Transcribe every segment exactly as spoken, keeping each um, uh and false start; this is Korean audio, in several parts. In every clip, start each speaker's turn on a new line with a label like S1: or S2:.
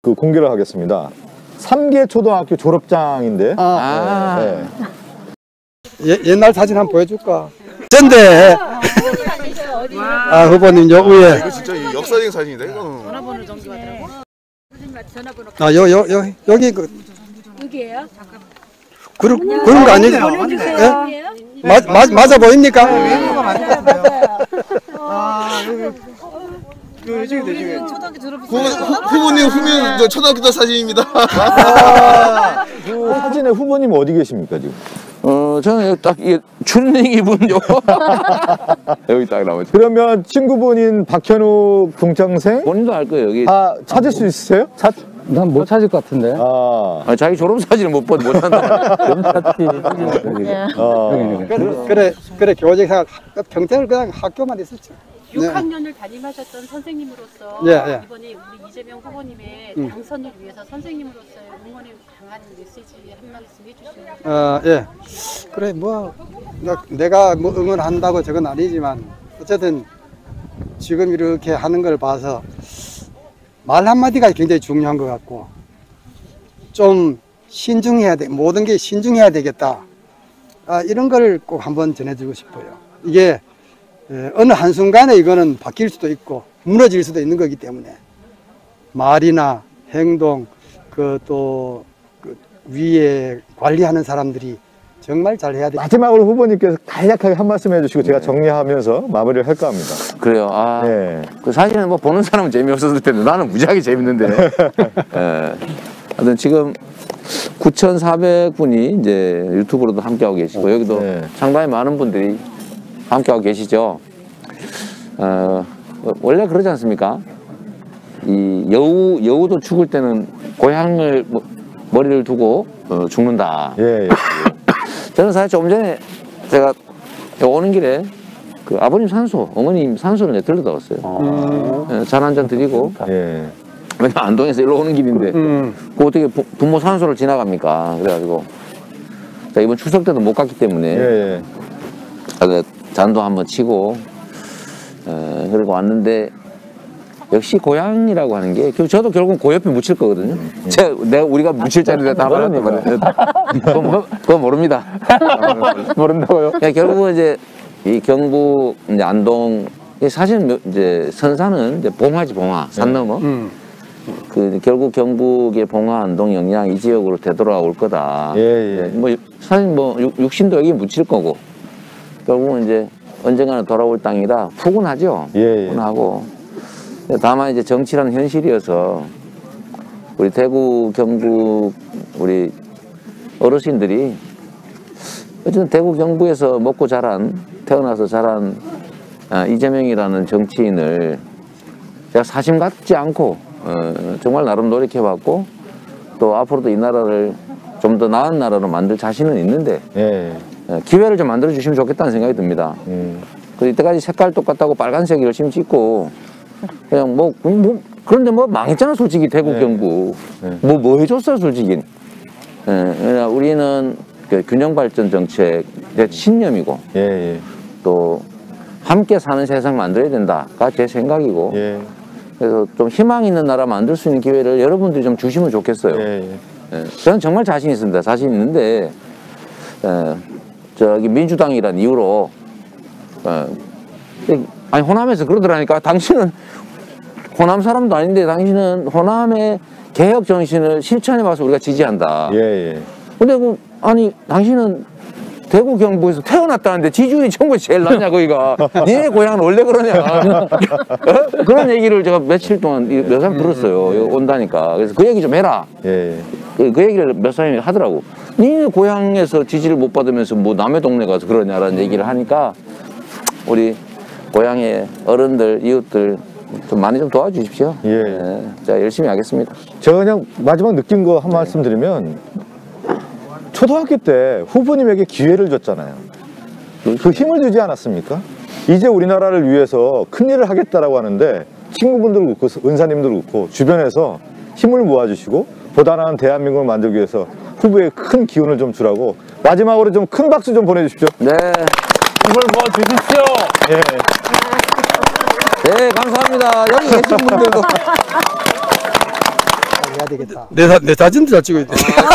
S1: 그 공개를 하겠습니다. 삼계 초등학교 졸업장인데.
S2: 아.
S1: 네,
S2: 네. 예, 옛날 사진 한번 보여줄까? 전대. 아, 후보님 요 위에.
S3: 이거 진짜 역사적인 사진이다 이거.
S4: 전화번호 정기받으라고? 전화번호.
S2: 아, 요, 요, 요, 여기 그.
S4: 여기에요?
S2: 그런, 그런 거 아니죠? 예? 맞, 맞, 맞아 보입니까?
S4: 네, 맞아요.
S2: 아, 여기.
S4: 초등학교 졸업.
S3: 후, 후보님 후면 저 초등학교 때 사진입니다.
S1: 아, 그 사진에 후보님 어디 계십니까 지금?
S5: 어, 저는 여기 딱, 이게, 추리닝 입은 요. 여기 딱 나오죠.
S1: 그러면 친구분인 박현우 동창생
S5: 본인도 알 거예요, 여기.
S1: 다 찾을 수 있으세요? 찾?
S6: 난 못 찾을 것 같은데.
S1: 아,
S5: 아니, 자기 졸업사진을 못 본, 못 한다.
S1: 아.
S2: 그래, 그래, 그래, 교직 생활, 평생을 그냥 학교만 있었죠.
S4: 육 학년을 담임하셨던 선생님으로서
S2: 예, 예.
S4: 이번에 우리 이재명 후보님의
S2: 음.
S4: 당선을 위해서 선생님으로서의 응원의 강한 메시지 한 말씀 해주시면.
S2: 어, 예. 그래, 뭐, 나- 내가 뭐 응원한다고 저건 아니지만, 어쨌든 지금 이렇게 하는 걸 봐서 말 한마디가 굉장히 중요한 것 같고, 좀 신중해야 돼. 모든 게 신중해야 되겠다. 아, 이런 걸 꼭 한번 전해주고 싶어요. 이게 예, 어느 한순간에 이거는 바뀔 수도 있고 무너질 수도 있는 거기 때문에 말이나 행동 그 또 그 위에 관리하는 사람들이 정말 잘해야 돼.
S1: 마지막으로 후보님께서 간략하게 한 말씀 해주시고 제가 정리하면서 마무리를 할까 합니다.
S5: 그래요. 아,
S1: 네.
S5: 그 사진은 뭐 보는 사람은 재미없었을 텐데 나는 무지하게 재밌는데. 예. 하여튼 지금 구천사백 분이 이제 유튜브로도 함께하고 계시고 여기도
S1: 네.
S5: 상당히 많은 분들이 함께하고 계시죠. 어, 원래 그러지 않습니까? 이 여우, 여우도 죽을 때는 고향을 뭐, 머리를 두고 어, 죽는다.
S1: 예, 예.
S5: 저는 사실 좀 전에 제가 오는 길에 그 아버님 산소, 어머님 산소를 내가 들러다 왔어요. 예, 잔 한 잔 드리고.
S1: 예.
S5: 왜냐면 안동에서 일로 오는 길인데
S2: 음.
S5: 그 어떻게 부, 부모 산소를 지나갑니까? 그래가지고 자, 이번 추석 때도 못 갔기 때문에
S1: 예, 예.
S5: 아, 잔도 한번 치고 에, 그리고 왔는데 역시 고향이라고 하는 게 저도 결국 고 옆에 묻힐 거거든요.
S1: 음.
S5: 제가 내가 우리가 묻힐 자리를 다 말했단 말이에요. 그거, 모- 그거 모릅니다.
S6: 모른다고요?
S5: 예, 결국은 이제 이 경북 이제 안동 사실 이제 선산은 이제 봉화지 봉화 산 넘어.
S2: 음.
S5: 그 결국 경북의 봉화 안동 영양 이 지역으로 되돌아올 거다.
S1: 예, 예.
S5: 뭐 사실 뭐 육- 육신도 여기 묻힐 거고 결국은 이제 언젠가는 돌아올 땅이다. 푸근하죠.
S1: 예, 예.
S5: 푸근하고 다만 이제 정치라는 현실이어서 우리 대구 경북 우리 어르신들이 어쨌든 대구 경북에서 먹고 자란 태어나서 자란 아, 이재명이라는 정치인을 제가 사심 갖지 않고 어, 정말 나름 노력해왔고 또 앞으로도 이 나라를 좀 더 나은 나라로 만들 자신은 있는데
S1: 예.
S5: 어, 기회를 좀 만들어 주시면 좋겠다는 생각이 듭니다.
S1: 음.
S5: 그 이때까지 색깔 똑같다고 빨간색 열심히 찍고 그냥 뭐, 뭐 그런데 뭐 망했잖아 솔직히 대구
S1: 네.
S5: 경북
S1: 네.
S5: 뭐 뭐 해줬어 솔직히. 예, 그러니까 우리는 그 균형 발전 정책 내 신념이고
S1: 예, 예.
S5: 또 함께 사는 세상 만들어야 된다가 제 생각이고
S1: 예.
S5: 그래서 좀 희망 있는 나라 만들 수 있는 기회를 여러분들이 좀 주시면 좋겠어요.
S1: 예, 예.
S5: 예, 저는 정말 자신 있습니다. 자신 있는데 예, 저기 민주당이란 이유로 예, 아니 호남에서 그러더라니까 당신은 호남 사람도 아닌데 당신은 호남의 개혁 정신을 실천해봐서 우리가 지지한다.
S1: 예, 예.
S5: 근데 그 아니 당신은 대구 경북에서 태어났다는데 지지율이 전국에서 제일 낮냐 거기가. 니네 고향은 원래 그러냐. 어? 그런 얘기를 제가 며칠 동안 몇 사람 들었어요. 여기 온다니까. 그래서 그 얘기 좀 해라.
S1: 예.
S5: 그, 그 얘기를 몇 사람이 하더라고. 니네 고향에서 지지를 못 받으면서 뭐 남의 동네 가서 그러냐라는 얘기를 하니까 우리 고향의 어른들, 이웃들 좀 많이 좀 도와주십시오.
S1: 예.
S5: 네, 제가 열심히 하겠습니다.
S1: 제가 그냥 마지막 느낀 거 한 말씀 드리면 초등학교 때 후보님에게 기회를 줬잖아요. 그 힘을 주지 않았습니까? 이제 우리나라를 위해서 큰일을 하겠다라고 하는데 친구분들 그렇고 은사님들 그렇고 주변에서 힘을 모아주시고 보다 나은 대한민국을 만들기 위해서 후보에 큰 기운을 좀 주라고 마지막으로 좀 큰 박수 좀 보내주십시오.
S5: 네.
S6: 힘을 모아주십시오.
S1: 예.
S5: 네, 감사합니다. 여기 계신 분들도.
S2: 해야 되겠다.
S7: 내, 사- 내 사진도 잘 찍어야 돼.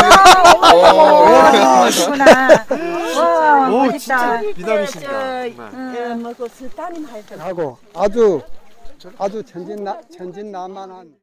S8: 그러시구나. 와,
S7: 오,
S8: 멋있다.
S7: 진짜 미남이신다.
S8: 뭐, 그, 스타님 할 때.
S2: 하고 아주 아주 천진나 천진난만한.